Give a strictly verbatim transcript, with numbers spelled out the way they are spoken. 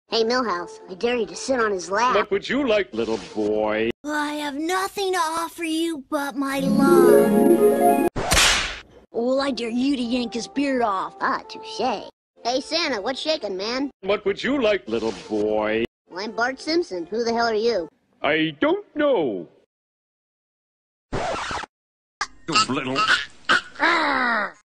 Hey, Millhouse, I dare you to sit on his lap. What would you like, little boy? I have nothing to offer you but my love. Well, I dare you to yank his beard off. Ah, touche. Hey, Santa, what's shaking, man? What would you like, little boy? Well, I'm Bart Simpson. Who the hell are you? I don't know. You little...